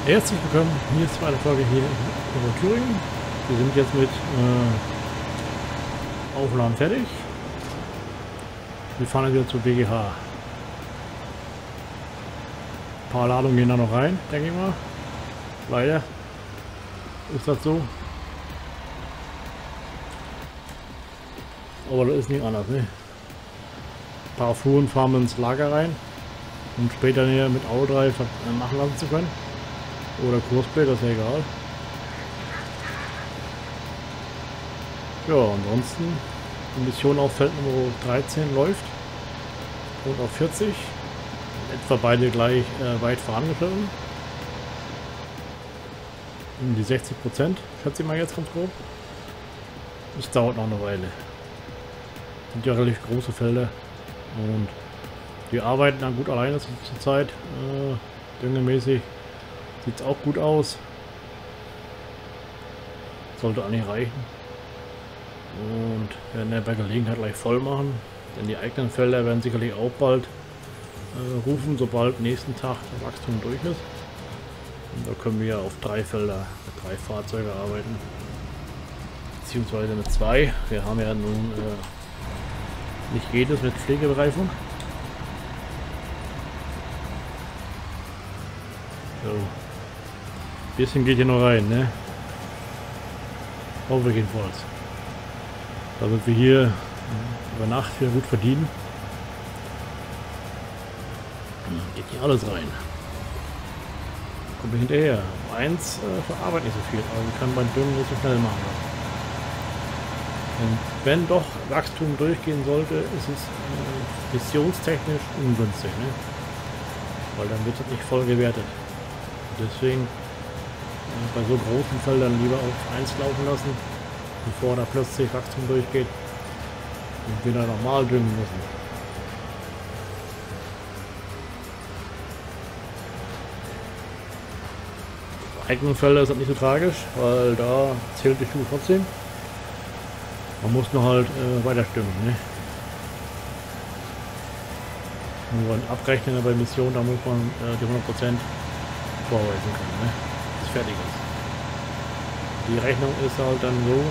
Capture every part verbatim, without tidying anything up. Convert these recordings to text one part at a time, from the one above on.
Herzlich willkommen, hier ist eine Folge hier über Thüringen. Wir sind jetzt mit äh, Aufnahmen fertig. Wir fahren jetzt wieder zur B G H. Ein paar Ladungen gehen da noch rein, denke ich mal. Leider ist das so. Aber das ist nicht anders, ne? Ein paar Fuhren fahren wir ins Lager rein, um später hier mit Autodrive machen lassen zu können. Oder Kursplay, das ist ja egal. Ja, ansonsten die Mission auf Feld Nummer dreizehn läuft und auf vierzig. Etwa beide gleich äh, weit vorangeschritten. Um die sechzig Prozent, schätze ich mal jetzt ganz grob. Es dauert noch eine Weile. Sind ja relativ große Felder und wir arbeiten dann gut alleine zur Zeit, äh, düngemäßig. Sieht auch gut aus. Sollte eigentlich reichen. Und werden wir bei Gelegenheit gleich voll machen. Denn die eigenen Felder werden sicherlich auch bald äh, rufen, sobald nächsten Tag das Wachstum durch ist. Und da können wir auf drei Felder mit drei Fahrzeugen arbeiten. Beziehungsweise mit zwei. Wir haben ja nun äh, nicht jedes mit Pflegebereifung. So. Bisschen geht hier noch rein, ne? Hoffe jedenfalls. Damit wir hier über Nacht hier gut verdienen. Geht hier alles rein. Kommen wir hinterher. Eins äh, verarbeitet nicht so viel, aber wir können beim Düngen nicht so schnell machen. Und wenn doch Wachstum durchgehen sollte, ist es äh, missionstechnisch ungünstig, ne? Weil dann wird es nicht voll gewertet. Deswegen bei so großen Feldern lieber auf eins laufen lassen, bevor da plötzlich Wachstum durchgeht und wieder normal düngen müssen. Bei eigenen Feldern ist das nicht so tragisch, weil da zählt die Schuhe trotzdem. Man muss nur halt äh, weiter stimmen, ne? Nur ein Abrechnen bei Mission, da muss man äh, die hundert Prozent vorweisen können, ne? Bis fertig ist. Die Rechnung ist halt dann so,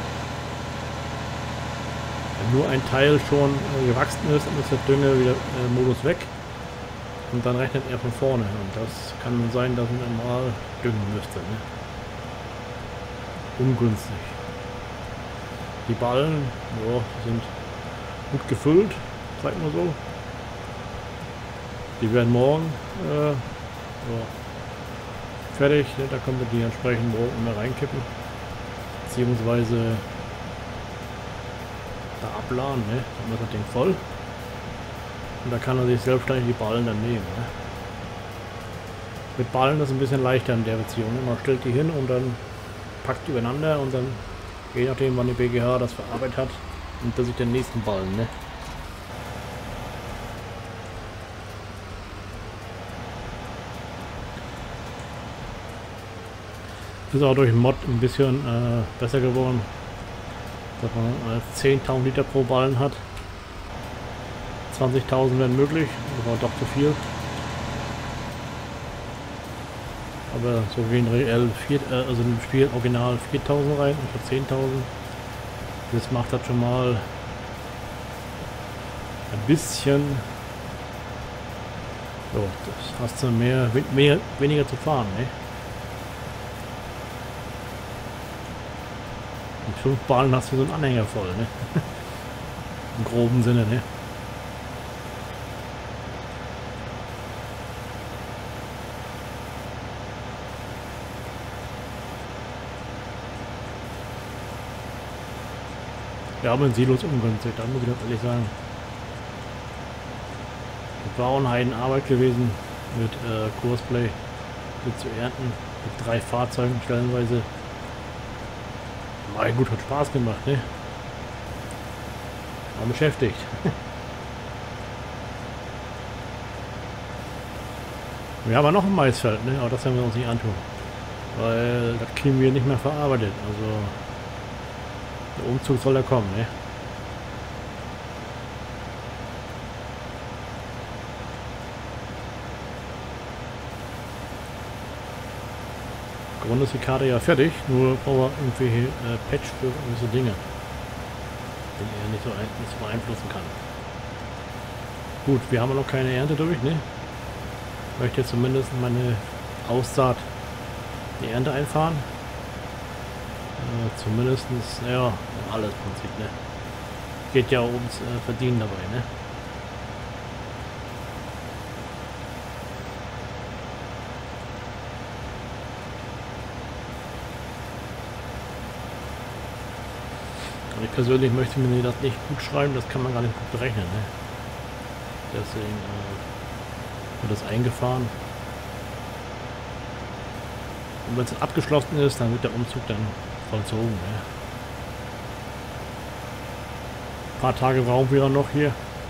wenn nur ein Teil schon äh, gewachsen ist, dann ist der Dünge-Modus äh, weg und dann rechnet er von vorne und das kann sein, dass man mal düngen müsste, ne? Ungünstig. Die Ballen, ja, sind gut gefüllt, sagt man so. Die werden morgen äh, ja, fertig, ne? Da können wir die entsprechend morgen mehr reinkippen, beziehungsweise da abladen, ne? Dann wird das Ding voll und da kann er sich selbstständig die Ballen dann nehmen, ne? Mit Ballen ist es ein bisschen leichter in der Beziehung, ne? Man stellt die hin und dann packt die übereinander und dann, je nachdem wann die B G H das verarbeitet hat, nimmt er sich den nächsten Ballen, ne? Ist auch durch den Mod ein bisschen äh, besser geworden, dass man äh, zehntausend Liter pro Ballen hat. zwanzigtausend wären möglich, das war doch zu viel. Aber so gehen reell vier, äh, also im Spiel original viertausend rein, nicht zehntausend. Das macht das schon mal ein bisschen. So, das hast du mehr, mehr weniger zu fahren, ne? Mit fünf Ballen hast du so einen Anhänger voll, ne? Im groben Sinne, ne? Ja, aber ein Silo ist ungünstig, da muss ich ganz ehrlich sagen. Das war auch eine Heidenarbeit gewesen, mit äh, Kursplay mit zu ernten, mit drei Fahrzeugen stellenweise. Mein gut, hat Spaß gemacht, ne? War beschäftigt. Wir haben ja noch ein Maisfeld, ne? Aber das werden wir uns nicht antun. Weil das kriegen wir nicht mehr verarbeitet. Also der Umzug soll ja kommen, ne? Grunde ist die Karte ja fertig, nur brauchen wir irgendwelche äh, Patch für gewisse Dinge, den er nicht so, ein, nicht so beeinflussen kann. Gut, wir haben noch keine Ernte durch, ne? Ich möchte jetzt zumindest meine Aussaat, die Ernte einfahren. Äh, zumindest, ja, alles im Prinzip, ne? Geht ja ums äh, Verdienen dabei, ne? Und ich persönlich möchte mir das nicht gut schreiben, das kann man gar nicht gut berechnen, ne? Deswegen äh, wird das eingefahren. Und wenn es abgeschlossen ist, dann wird der Umzug dann vollzogen. Ne? Ein paar Tage brauchen wir noch hier.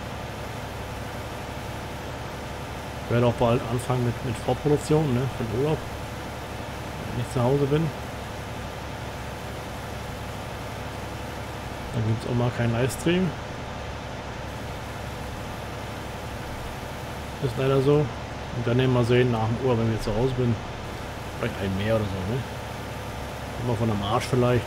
Ich werde auch bald anfangen mit, mit Vorproduktion, ne? Für den Urlaub, wenn ich zu Hause bin. Dann gibt es auch mal keinen Livestream. Ist leider so. Und dann nehmen wir sehen nach dem Urlaub, wenn wir zu Hause bin. Vielleicht ein mehr oder so, ne? Immer von am Arsch vielleicht.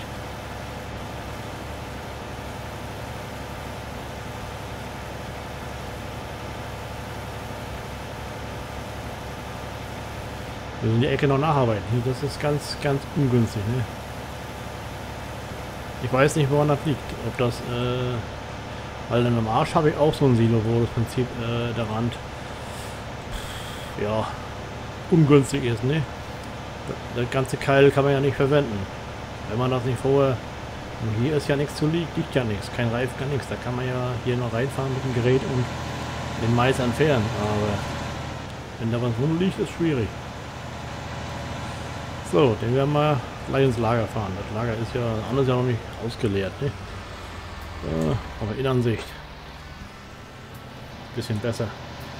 Wir müssen die Ecke noch nacharbeiten. Das ist ganz, ganz ungünstig, ne? Ich weiß nicht, woran das liegt. Ob das, äh, weil dann am Arsch habe ich auch so ein Silo, wo das Prinzip äh, der Rand ja ungünstig ist, ne? Das ganze Keil kann man ja nicht verwenden. Wenn man das nicht vorher... Und hier ist ja nichts zu liegt, liegt ja nichts. Kein Reifen, gar nichts. Da kann man ja hier noch reinfahren mit dem Gerät und den Mais entfernen. Aber wenn da was rumliegt, ist schwierig. So, den werden wir gleich ins Lager fahren. Das Lager ist ja anders ja noch nicht ausgeleert, ne? Äh, aber Innenansicht. Bisschen besser.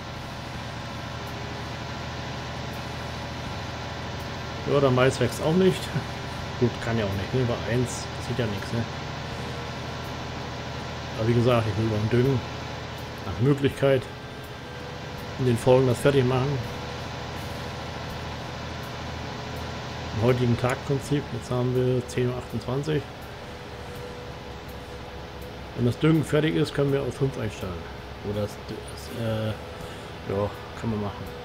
Ja, der Mais wächst auch nicht. Gut, kann ja auch nicht, ne? Bei eins passiert ja nichts, ne? Aber wie gesagt, ich will beim Düngen nach Möglichkeit in den Folgen das fertig machen. Am heutigen Tagprinzip, jetzt haben wir zehn Uhr achtundzwanzig. Wenn das Düngen fertig ist, können wir auf fünf einstellen. Oder das, das äh, ja, kann man machen.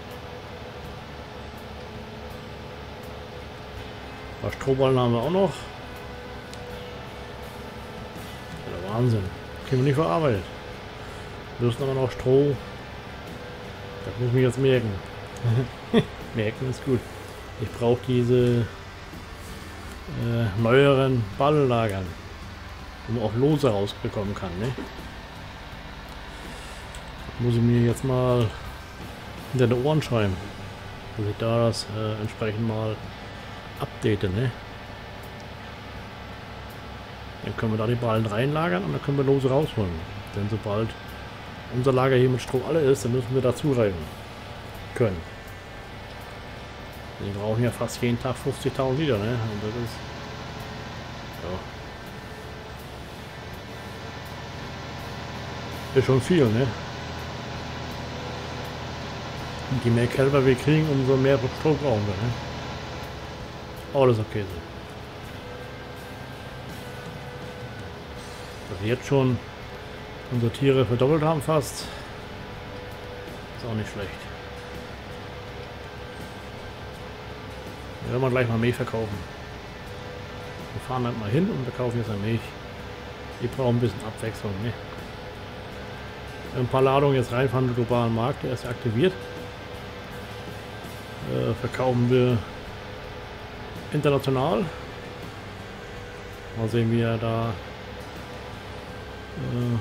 Ein paar Strohballen haben wir auch noch. Ja, der Wahnsinn. Kriegen wir nicht verarbeitet. Wir müssen aber noch Stroh. Das muss ich mir jetzt merken. Merken ist gut. Ich brauche diese äh, neueren Balllagern, wo man auch Lose rausbekommen kann. Ne? Muss ich mir jetzt mal hinter den Ohren schreiben, dass ich da das äh, entsprechend mal update. Ne? Dann können wir da die Ballen reinlagern und dann können wir Lose rausholen. Denn sobald unser Lager hier mit Stroh alle ist, dann müssen wir dazu reiben können. Wir brauchen ja fast jeden Tag fünfzigtausend Liter, ne? Und das ist... Ja. Ist schon viel, ne? Und je mehr Kälber wir kriegen, umso mehr Stroh brauchen wir, ne? Alles okay so. Dass wir jetzt schon unsere Tiere verdoppelt haben fast, ist auch nicht schlecht. Wir werden gleich mal Milch verkaufen. Wir fahren halt mal hin und wir kaufen jetzt eine Milch. Die brauchen ein bisschen Abwechslung. Ne? Ein paar Ladungen jetzt reinfahren in den globalen Markt, der ist aktiviert. Äh, verkaufen wir international. Mal sehen, wie er da äh,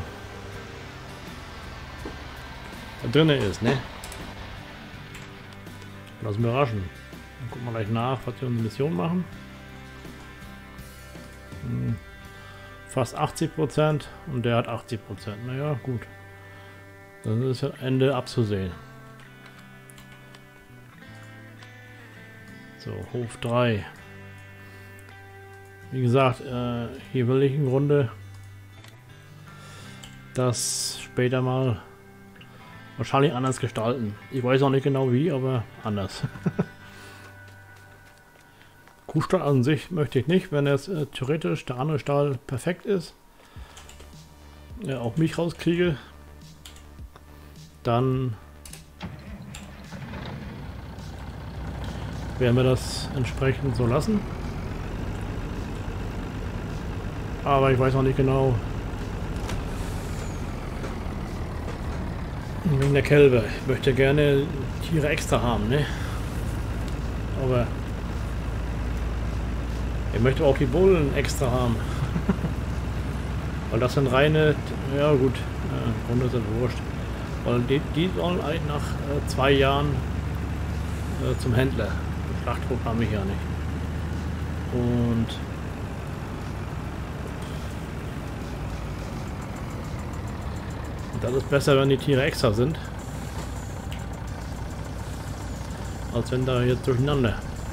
da drin ist. Ne? Lassen wir überraschen. Dann gucken wir gleich nach, was wir unsere Mission machen. Hm, fast achtzig Prozent und der hat achtzig Prozent. Naja, gut. Dann ist das Ende abzusehen. So, Hof drei. Wie gesagt, äh, hier will ich im Grunde das später mal wahrscheinlich anders gestalten. Ich weiß auch nicht genau wie, aber anders. Kuhstall an sich möchte ich nicht, wenn jetzt äh, theoretisch der andere Stall perfekt ist, ja, auch Milch rauskriege, dann werden wir das entsprechend so lassen. Aber ich weiß noch nicht genau, wegen der Kälber. Ich möchte gerne Tiere extra haben, ne? Aber ich möchte auch die Bullen extra haben. Weil das sind reine, ja gut, ja, im Grunde ist das wurscht. Weil die, die sollen eigentlich nach äh, zwei Jahren äh, zum Händler. Das Schlachthof haben wir ja nicht. Und das ist besser, wenn die Tiere extra sind, als wenn da jetzt durcheinander.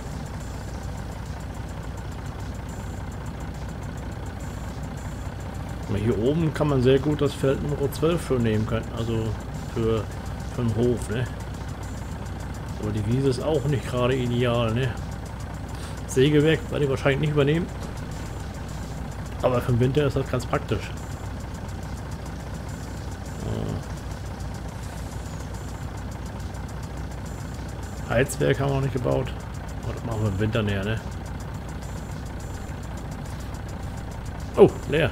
Aber hier oben kann man sehr gut das Feld Nummer zwölf für nehmen können, also für, für den Hof, ne? Aber die Wiese ist auch nicht gerade ideal, ne? Sägewerk werde ich wahrscheinlich nicht übernehmen, aber für den Winter ist das ganz praktisch. Heizwerk haben wir noch nicht gebaut. Oh, das machen wir im Winter näher, ne? Oh, leer.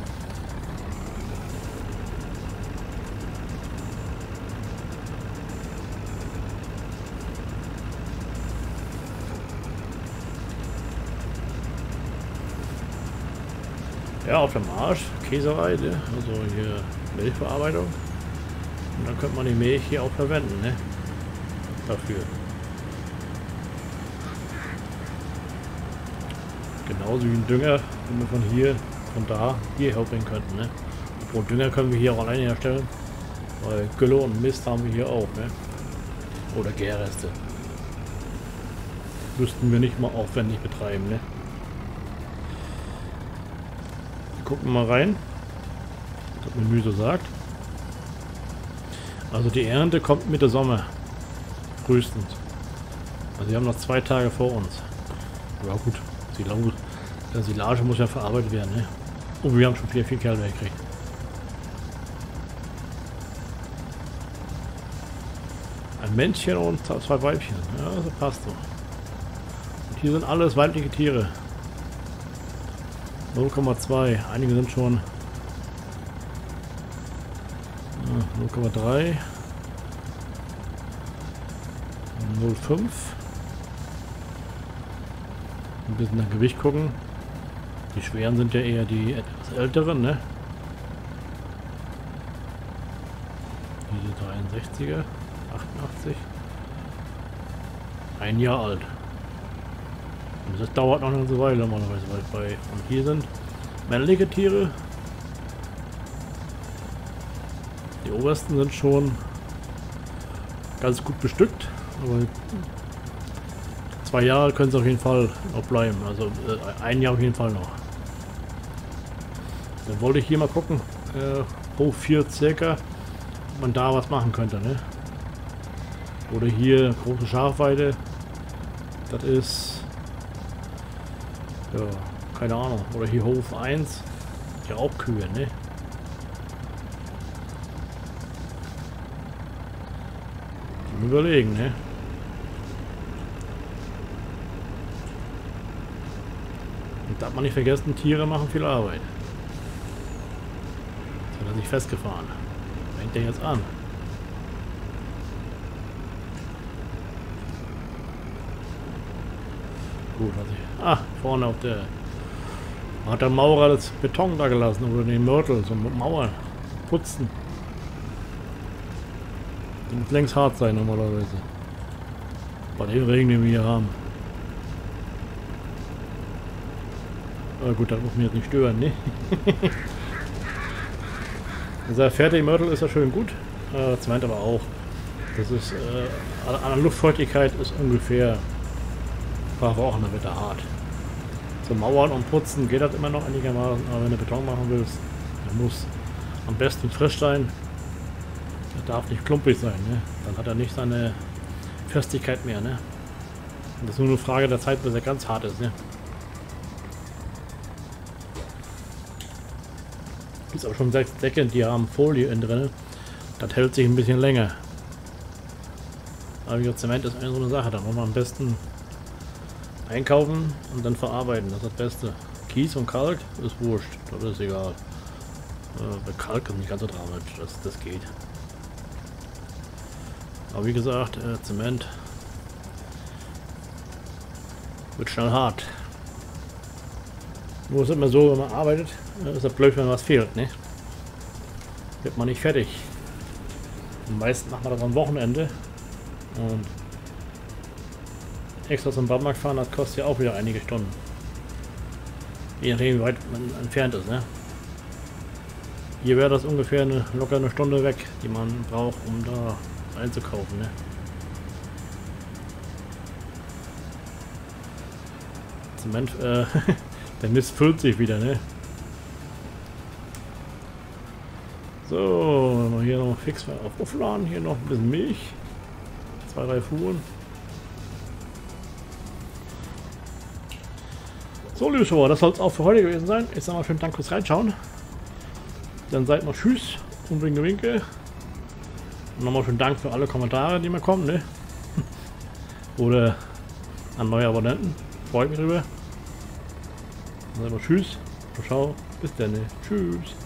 Ja, auf dem Marsch, Käserei, also hier Milchverarbeitung. Und dann könnte man die Milch hier auch verwenden, ne? Dafür. Genauso wie ein Dünger, den wir von hier, von da, hierher bringen könnten, ne? Obwohl Dünger können wir hier auch alleine herstellen. Weil Gülle und Mist haben wir hier auch, ne? Oder Gärreste. Müssten wir nicht mal aufwendig betreiben, ne? Gucken wir mal rein, was das Menü so sagt. Also die Ernte kommt Mitte Sommer. Frühestens. Also wir haben noch zwei Tage vor uns. Ja gut, Silage, der Silage muss ja verarbeitet werden, ne? Oh, wir haben schon viel, viel Kerl weggekriegt. Ein Männchen und zwei Weibchen. Ja, das passt so. Und hier sind alles weibliche Tiere. null Komma zwei. Einige sind schon ja, null Komma drei. null Komma fünf. Ein bisschen nach Gewicht gucken. Die schweren sind ja eher die etwas älteren, ne? Diese dreiundsechziger, achtundachtzig. Ein Jahr alt. Und das dauert noch eine ganze Weile normalerweise bei. Und hier sind männliche Tiere. Die obersten sind schon ganz gut bestückt. Aber zwei Jahre können sie auf jeden Fall noch bleiben. Also äh, ein Jahr auf jeden Fall noch. Dann wollte ich hier mal gucken, äh, Hof vier circa, ob man da was machen könnte, ne? Oder hier große Schafweide. Das ist ja keine Ahnung. Oder hier Hof eins. Ja auch Kühe, ne? Überlegen, ne? Und darf man nicht vergessen, Tiere machen viel Arbeit. Jetzt hat er sich festgefahren. Fängt der jetzt an? Gut, was ich. Ah, vorne auf der. Hat der Maurer das Beton da gelassen oder den Mörtel, so Mauer putzen. Die muss längst hart sein normalerweise. Bei den Regen, den wir hier haben. Aber gut, das muss mich jetzt nicht stören, ne? Dieser fertige Mörtel ist ja schön gut. Äh, das meint aber auch. Das ist äh, an der Luftfeuchtigkeit ist ungefähr ein paar Wochen, dann wird er hart. Zum Mauern und Putzen geht das immer noch einigermaßen, aber wenn du Beton machen willst, dann muss am besten frisch sein. Der darf nicht klumpig sein, ne? Dann hat er nicht seine Festigkeit mehr, ne? Das ist nur eine Frage der Zeit, bis er ganz hart ist, ne? Gibt aber schon sechs Decken, die haben Folie in drin. Das hält sich ein bisschen länger. Aber wie gesagt, Zement ist eine so eine Sache. Da muss man am besten einkaufen und dann verarbeiten. Das ist das Beste. Kies und Kalk ist wurscht. Das ist egal. Äh, bei Kalk ist nicht ganz so dramatisch. Das, das geht. Aber wie gesagt, äh, Zement wird schnell hart. Nur ist immer so, wenn man arbeitet, ist das blöd, wenn was fehlt, ne? Wird man nicht fertig. Am meisten macht man das am Wochenende. Und extra zum Baumarkt fahren, das kostet ja auch wieder einige Stunden. Je nachdem, wie weit man entfernt ist, ne? Hier wäre das ungefähr eine, locker eine Stunde weg, die man braucht, um da einzukaufen, ne? Zement, äh, der Mist füllt sich wieder, ne? So, mal hier noch fix auf aufladen, hier noch ein bisschen Milch. Zwei, drei Fuhren. So, liebe Zuschauer, das soll es auch für heute gewesen sein. Ich sage mal schönen Dank fürs Reinschauen. Dann seid noch tschüss und winke winke. Und nochmal schönen Dank für alle Kommentare, die mir kommen, ne? Oder an neue Abonnenten. Freut mich drüber. Dann sagen wir tschüss. Ciao. Bis dann. Ne? Tschüss.